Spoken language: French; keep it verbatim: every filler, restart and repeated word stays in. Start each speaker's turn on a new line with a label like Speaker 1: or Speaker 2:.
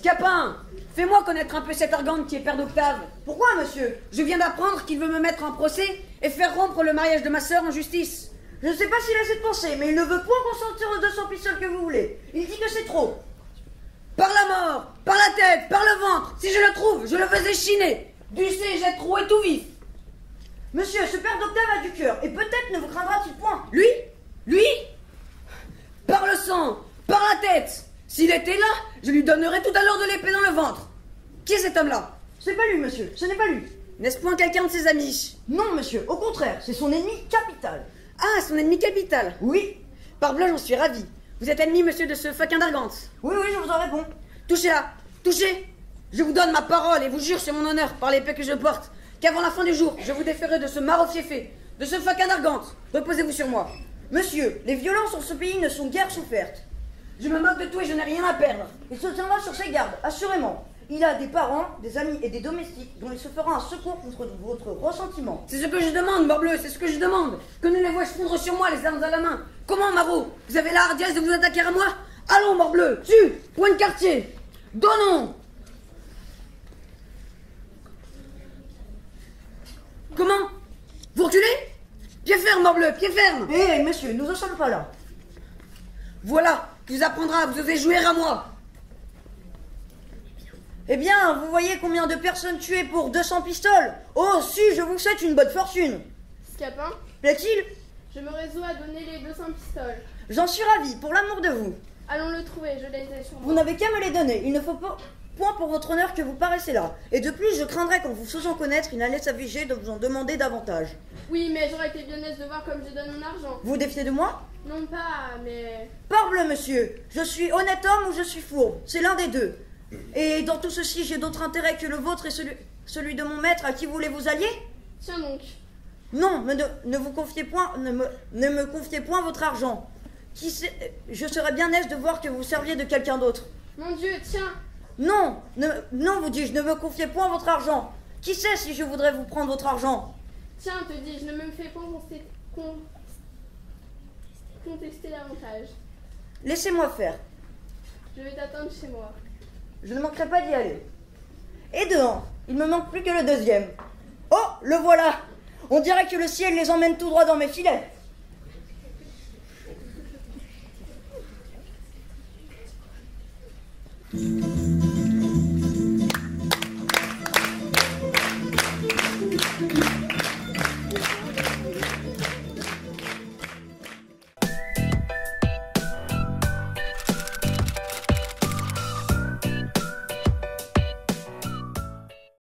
Speaker 1: Scapin, fais-moi connaître un peu cet Argante qui est père d'Octave.
Speaker 2: Pourquoi, monsieur?
Speaker 1: Je viens d'apprendre qu'il veut me mettre en procès et faire rompre le mariage de ma sœur en justice.
Speaker 2: Je ne sais pas s'il a cette pensée, mais il ne veut point consentir aux deux cents pistoles que vous voulez. Il dit que c'est trop.
Speaker 1: Par la mort, par la tête, par le ventre, si je le trouve, je le fais échiner. Du sais, j'ai troué tout vif.
Speaker 2: Monsieur, ce père d'Octave a du cœur, et peut-être ne vous craindra-t-il point.
Speaker 1: Lui? Lui? Par le sang, par la tête. S'il était là, je lui donnerais tout à l'heure de l'épée dans le ventre. Qui est cet homme-là?
Speaker 2: C'est pas lui, monsieur, ce n'est pas lui.
Speaker 1: N'est-ce point quelqu'un de ses amis?
Speaker 2: Non, monsieur, au contraire, c'est son ennemi capital.
Speaker 1: Ah, son ennemi capital.
Speaker 2: Oui.
Speaker 1: Parbleu, j'en suis ravi. Vous êtes ennemi, monsieur, de ce faquin d'Argante?
Speaker 2: Oui, oui, je vous en réponds.
Speaker 1: Touchez-la, touchez. Je vous donne ma parole et vous jure sur mon honneur, par l'épée que je porte, qu'avant la fin du jour, je vous déferai de ce maraud fiefé, de ce faquin d'Argante. Reposez-vous sur moi.
Speaker 2: Monsieur, les violences en ce pays ne sont guère souffertes.
Speaker 1: Je me moque de tout et je n'ai rien à perdre.
Speaker 2: Il se tiendra sur ses gardes, assurément. Il a des parents, des amis et des domestiques dont il se fera un secours contre votre ressentiment.
Speaker 1: C'est ce que je demande, morbleu, c'est ce que je demande. Que ne les vois-je fondre sur moi, les armes à la main? Comment, Marot? Vous avez la hardiesse de vous attaquer à moi? Allons, morbleu, tue, point de quartier. Donnons. Comment? Vous reculez? Pied ferme, morbleu, pied ferme.
Speaker 2: Hé, hey, monsieur, nous ne sommes pas là.
Speaker 1: Voilà, qui vous apprendra à vous oser jouer à moi.
Speaker 2: Eh bien, vous voyez combien de personnes tuées pour deux cents pistoles? Oh, si, je vous souhaite une bonne fortune.
Speaker 3: Scapin,
Speaker 2: plaît-il?
Speaker 3: Je me résous à donner les deux cents pistoles.
Speaker 2: J'en suis ravi, pour l'amour de vous.
Speaker 3: Allons le trouver, je les ai sur moi.
Speaker 2: Vous n'avez qu'à me les donner, il ne faut pas... point pour votre honneur que vous paraissez là. Et de plus, je craindrais qu'en vous faisant connaître, il n'allait s'aviger de vous en demander davantage.
Speaker 3: Oui, mais j'aurais été bien aise de voir comme je donne mon argent.
Speaker 2: Vous défiez de moi?
Speaker 3: Non pas, mais...
Speaker 2: Parbleu, monsieur, je suis honnête homme ou je suis fourbe, c'est l'un des deux. Et dans tout ceci, j'ai d'autres intérêts que le vôtre et celui, celui de mon maître à qui voulez-vous allier?
Speaker 3: Tiens donc.
Speaker 2: Non, mais ne, ne vous confiez point, ne me, ne me confiez point votre argent. Qui sait, je serais bien aise de voir que vous serviez de quelqu'un d'autre.
Speaker 3: Mon Dieu, tiens.
Speaker 2: Non, ne, non, vous dis-je, ne me confiez point votre argent. Qui sait si je voudrais vous prendre votre argent?
Speaker 3: Tiens, te dis-je, ne me fais pas contester, con, contester davantage.
Speaker 2: Laissez-moi faire.
Speaker 3: Je vais t'attendre chez moi.
Speaker 2: Je ne manquerai pas d'y aller. Et dehors, il me manque plus que le deuxième. Oh, le voilà. On dirait que le ciel les emmène tout droit dans mes filets.
Speaker 4: Thank you.